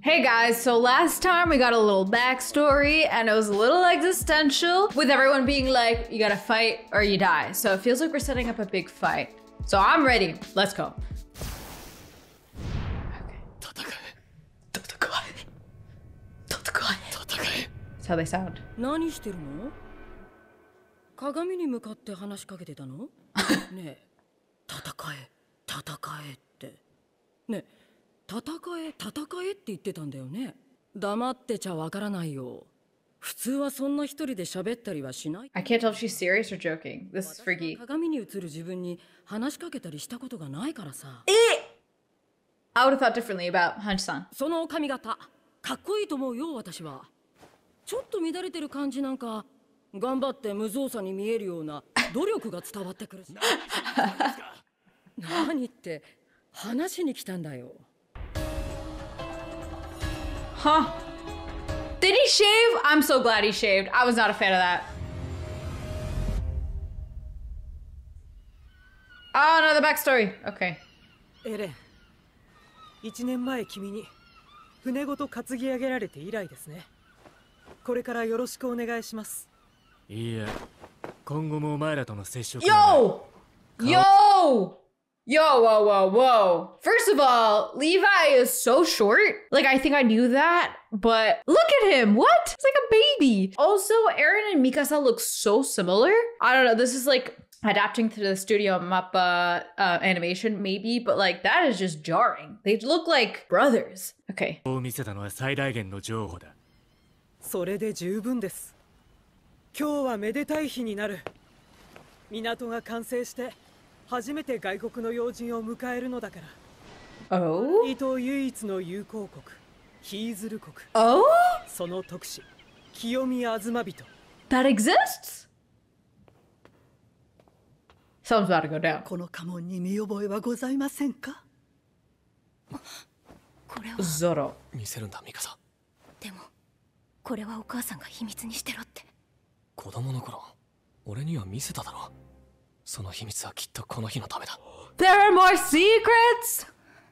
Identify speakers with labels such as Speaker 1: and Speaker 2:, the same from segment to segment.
Speaker 1: Hey guys, so last time we got a little backstory and it was a little existential with everyone being like, you gotta fight or you die. So it feels like we're setting up a big fight. So I'm ready. Let's go. That's how they sound.
Speaker 2: 何してるの? 鏡に向かって話しかけてたの? ねえ、戦え、戦えって。ねえ、戦え、戦えって言ってたんだよね。黙ってちゃわからないよ。普通はそんな一人で喋ったりはしない。
Speaker 1: I can't tell if she's serious or joking. This is freaky.
Speaker 2: 鏡に映る自分に話しかけたりしたことがないからさ。
Speaker 1: I would have thought differently about Hunch-san.
Speaker 2: その髪型、かっこいいと思うよ、私は。ちょっと乱れてる感じなんか、頑張って無造作に見えるような努力が伝わってくるし。何って話しに来たんだよ。
Speaker 1: Huh? Did he shave? I'm so glad he shaved. I was not a fan of that. Oh, no, the backstory. Okay.
Speaker 3: エレン、1年前君に船ごと担ぎ上げられて以来ですね。これからよろしくお願いします。
Speaker 4: いいえ、今後もお前らとの接触。
Speaker 1: Yo! Yo! Yo, whoa, whoa, whoa. First of all, Levi is so short. Like, I think I knew that, but look at him. What? It's like a baby. Also, Eren and Mikasa look so similar. I don't know. This is like adapting to the Studio Mappa animation, maybe, but like, that is just jarring. They look like brothers. Okay.
Speaker 4: を見せたのは最大限の情報だ。
Speaker 3: それで十分です。今日はめでたい日になる。港が完成して初めて外国の要人を迎えるのだから。
Speaker 1: Oh?
Speaker 3: 伊東唯一の友好国、ヒーズル国。
Speaker 1: Oh?
Speaker 3: その特使、清宮東人。
Speaker 1: That exists? Something's about to go down.
Speaker 5: この家紋に見覚えはございませんか？
Speaker 6: これは
Speaker 1: Zoro.
Speaker 4: 見せるんだ、ミカサ。
Speaker 6: でもこれはお母さんが秘密にしてろって。
Speaker 4: 子供の頃、俺には見せただろ。その秘密はきっとこの日のためだ。
Speaker 1: There are more secrets!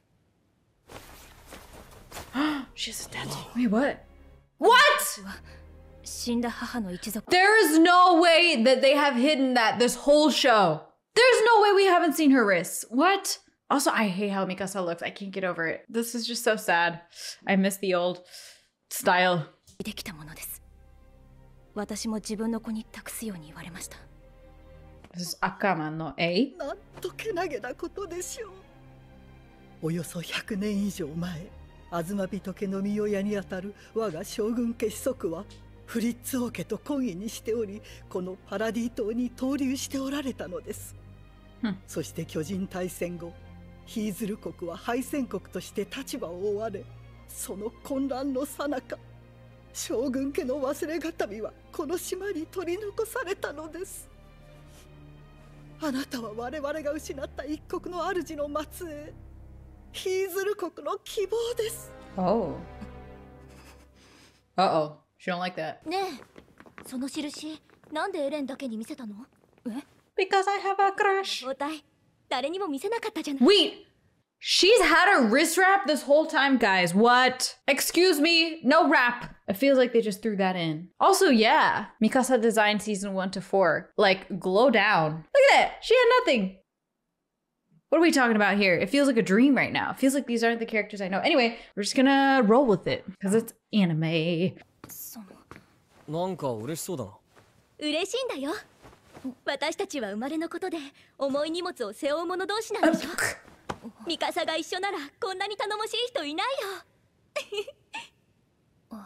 Speaker 1: She's a tattoo. Wait, what? What?
Speaker 6: 死んだ母の一族。
Speaker 1: There is no way that they have hidden that this whole show. There's no way we haven't seen her wrists. What? Also, I hate how Mikasa looks. I can't get over it. This is just so sad. I miss the old style.
Speaker 6: できたものです。私も自分の子に託すように言われました。
Speaker 1: This is Akama no A.
Speaker 5: なんとけなげなことでしょう。およそ100年以上前、東人家の御親にあたる我が将軍家子息はフリッツ王家と婚姻にしており、このパラディ島に投留しておられたのです。そして巨人大戦後、ヒーズル国は敗戦国として立場を追われ、その混乱の最中、将軍家の忘れがたみはこの島に取り残されたのです。あなたは我々が失った一国の主の末裔、ヒーズル国の希望です。
Speaker 1: Oh. Uh-oh. She don't like that.
Speaker 6: ねえ、その印なんでエレンだけに見せたの？え？
Speaker 1: Because I have a crush.
Speaker 6: お題、誰にも見せなかったじゃない。
Speaker 1: Wait! She's had a wrist wrap this whole time, guys. What? Excuse me, no wrap. It feels like they just threw that in. Also, yeah, Mikasa designed season 1 to 4. Like, glow down. Look at that. She had nothing. What are we talking about here? It feels like a dream right now. It feels like these aren't the characters I know. Anyway, we're just gonna roll with it because it's anime.
Speaker 4: なんか嬉しそうだな。
Speaker 6: 嬉しいんだよ。私たちは生まれのことで重い荷物を背負う者同士なんでしょ。ミカサが一緒ならこんなに頼もしい人いないよ。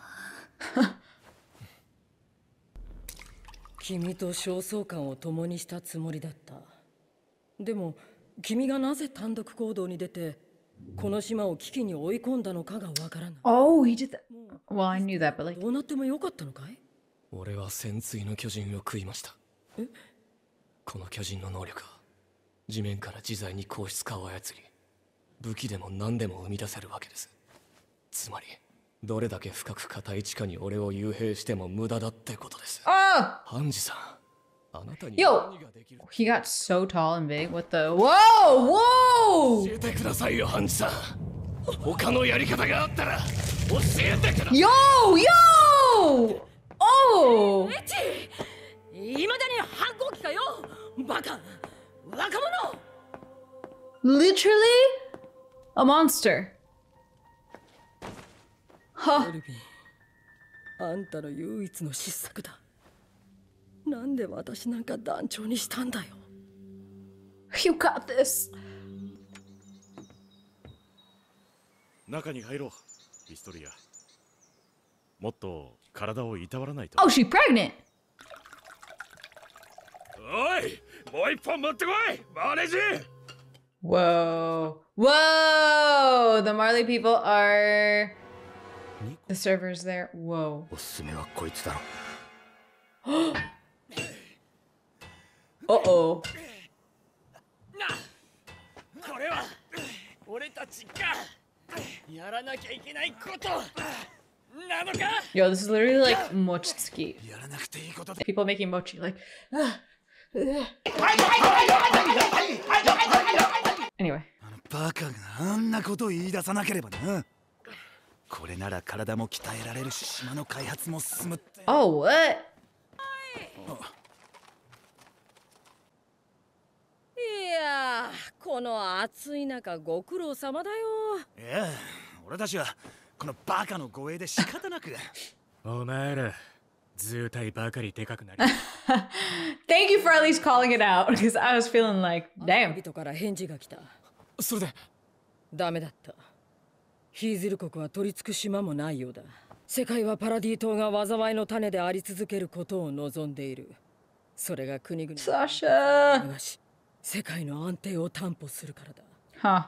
Speaker 2: 君と焦燥感を共にしたつもりだった。でも君がなぜ単独行動に出てこの島を危機に追い込んだのかがわからない。
Speaker 1: Oh, he did that. Well, I knew that, but like...
Speaker 2: どうなってもよかったのかい？
Speaker 4: 俺は潜水の巨人を食いました。
Speaker 2: え？
Speaker 4: この巨人の能力は地面から自在に硬質化を操り、武器でも何でも生み出せるわけです。つまりどれだけ深く硬い地下に俺を幽閉しても無駄だってことです。
Speaker 1: Ah!
Speaker 4: ハンジさん、あなたに
Speaker 1: Yo!
Speaker 4: 何ができる？
Speaker 1: He got so tall and big. What the... Whoa! Whoa!
Speaker 4: 教えてくださいよ、ハンジさん。他のやり方があったら
Speaker 1: Yo! Yo! Oh!
Speaker 2: エチいまだに反抗期かよバカ若者
Speaker 1: Literally? A monster. Huh.
Speaker 2: エルヴィンあんたの唯一の失策だなんで私なんか団長にしたんだよ
Speaker 1: You got this.
Speaker 7: 中に入ろうヒストリアもっと体をいたわらないと
Speaker 1: Oh, she's pregnant.
Speaker 7: おいもう一本持ってこいマネージ
Speaker 1: Whoa. Whoa! The Marley people are the servers there. Whoa.
Speaker 8: おすすめはこいつだろ
Speaker 1: Uh-oh.
Speaker 4: これは俺たちがやらなきゃいけないことなのか
Speaker 1: Yo, this is literally like mochitsuki.
Speaker 8: やらなくていいことで
Speaker 1: People making mochi like Anyway.
Speaker 8: バカがあんなことを言い出さなければなこれなら体も鍛えられるし島の開発も進むって
Speaker 1: Oh, what?
Speaker 2: いやーこの暑い中ご苦労様だよ
Speaker 8: いや俺たちはこのバカの護衛で仕方なく
Speaker 7: お前ら図体ばかりでかくなり
Speaker 1: Thank you for at least calling it out because I was feeling like, damn.
Speaker 2: 人から返事が来た
Speaker 4: それで
Speaker 2: ダメだったヒーゼル国は取り付く島もないようだ世界はパラディ島が災いの種であり続けることを望んでいるそれが国々
Speaker 1: Sasha.
Speaker 2: し世界の安定を担保するからだ
Speaker 1: Huh.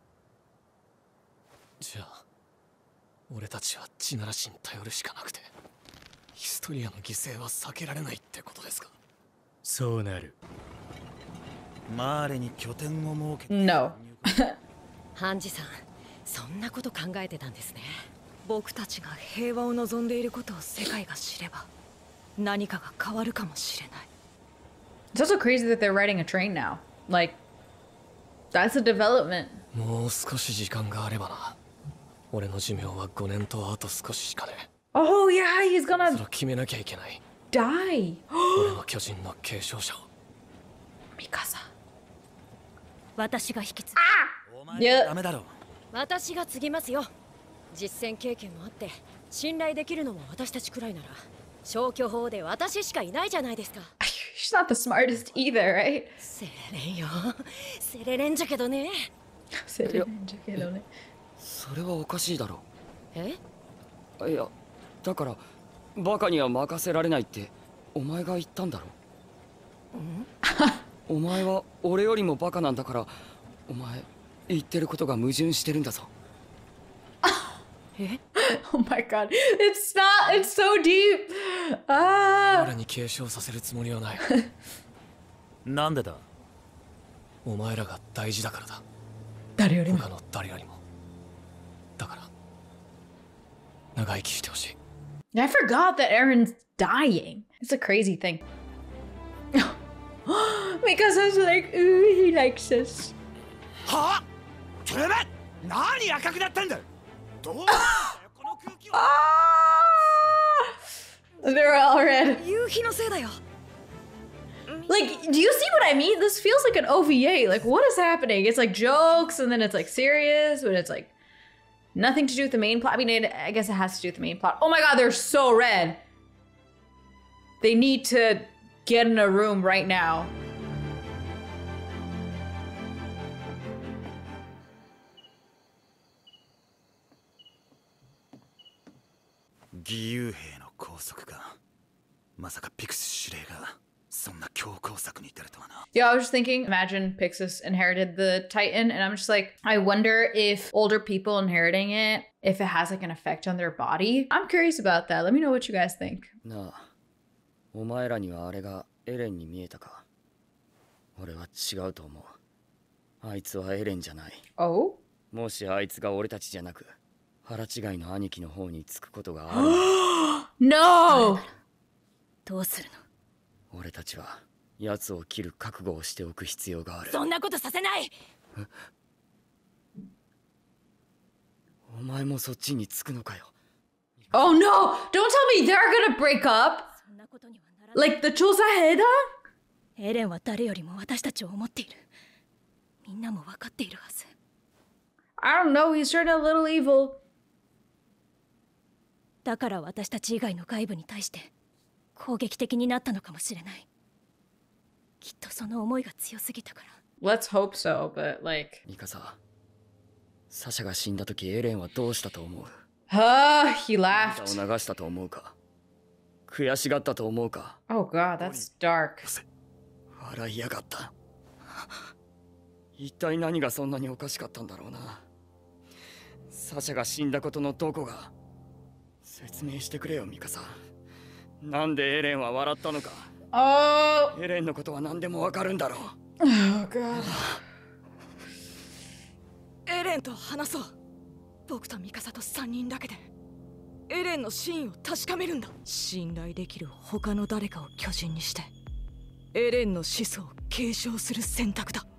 Speaker 4: じゃあ俺たちは地ならしに頼るしかなくてヒストリアの犠牲は避けられないってことですか
Speaker 7: そうなる
Speaker 8: マーレに拠点を設け
Speaker 1: No.
Speaker 2: ハンジさんそんなこと考えてたんですね僕たちが平和を望んでいることを世界が知れば何かが変わるかもしれない
Speaker 1: It's also crazy that they're riding a train now. Like, that's a development.
Speaker 4: もう少し時間があればな俺の寿命は5年とあと少ししかね
Speaker 1: Oh, yeah, he's
Speaker 4: それ
Speaker 1: gonna
Speaker 4: を決めなきゃいけない
Speaker 1: die.
Speaker 4: 俺の巨人の継承者を
Speaker 1: Mikasa.
Speaker 6: 私が引き継
Speaker 8: お前はダメだろ
Speaker 2: 私が継ぎますよ実戦経験もあって信頼できるのも私たちくらいなら消去法で私しかいないじゃないですか
Speaker 1: She's not the smartest either, right?
Speaker 2: セレレンよセレレンじゃけどね
Speaker 4: それはおかしいだろ
Speaker 2: え
Speaker 4: いやだからバカには任せられないってお前が言ったんだろお前は俺よりもバカなんだからお前言ってることが矛盾してるんだぞ
Speaker 1: Oh my god. It's not, it's so deep. Ah.
Speaker 4: 俺に継承させるつもりはない
Speaker 8: なんでだ
Speaker 4: お前らが大事だからだ
Speaker 1: 誰よりも
Speaker 4: 他の誰よりもだから長生きしてほしい
Speaker 1: I forgot that Eren's dying. It's a crazy thing. Mikasa's like, ooh, he likes us.
Speaker 8: はあてめえ何赤くなったんだどうなんだよこの空気は
Speaker 1: Ah! They're all red.
Speaker 2: 夕日のせいだよ
Speaker 1: Like, do you see what I mean? This feels like an OVA. Like, what is happening? It's like jokes and then it's like serious, but it's like nothing to do with the main plot. I mean, I guess it has to do with the main plot. Oh my god, they're so red. They need to get in a room right now.
Speaker 8: 義勇兵の拘束かまさかピクス司令がそんな強攻策に出るとはな
Speaker 1: Yeah, I was just thinking, imagine Pixis inherited the Titan, and I'm just like, I wonder if older people inheriting it, if it has like an effect on their body. I'm curious about that. Let me know what you guys think.
Speaker 4: なあお前らにはあれがエレンに見えたか俺は違うと思うあいつはエレンじゃない
Speaker 1: Oh?
Speaker 4: もしあいつが俺たちじゃなく腹違いの兄貴の方につくことがある
Speaker 1: No!
Speaker 2: どうするの
Speaker 4: 俺たちは奴を切る覚悟をしておく必要がある
Speaker 2: そんなことさせない
Speaker 4: お前もそっちにつくのかよ
Speaker 1: Oh no! Don't tell me they're gonna break up! Like the 조사해당?
Speaker 6: エレンは誰よりも私たちを思っている。みんなも分かっているはず。
Speaker 1: I don't know, he's turned a little evil.
Speaker 6: だから私たち以外の外部に対して攻撃的になったのかもしれない。きっとその思いが強すぎたから。
Speaker 1: Let's hope so, but like...
Speaker 4: ミカサ、サシャが死んだ時エレンはどうしたと思う？
Speaker 1: he laughed.
Speaker 4: 涙を流したと思うか？悔しがったと思うか？
Speaker 1: Oh god, that's dark.
Speaker 4: 笑いやがった。一体何がそんなにおかしかったんだろうな。サシャが死んだことのどこが。説明してくれよミカサ。なんでエレンは笑ったのか。
Speaker 1: Oh.
Speaker 4: エレンのことは何でもわかるんだろう。
Speaker 1: Oh god.
Speaker 2: エレンと話そう。僕とミカサと3人だけでエレンの真意を確かめるんだ。信頼できる他の誰かを巨人にしてエレンの始祖を継承する選択だ。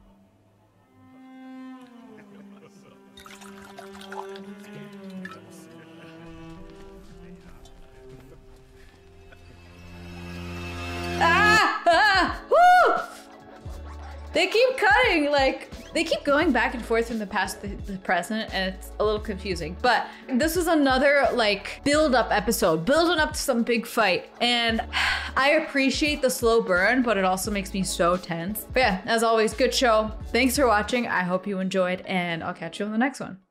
Speaker 1: They keep cutting, like, they keep going back and forth from the past to the present, and it's a little confusing. But this was another, like, build-up episode, building up to some big fight. And I appreciate the slow burn, but it also makes me so tense. But yeah, as always, good show. Thanks for watching. I hope you enjoyed, and I'll catch you on the next one.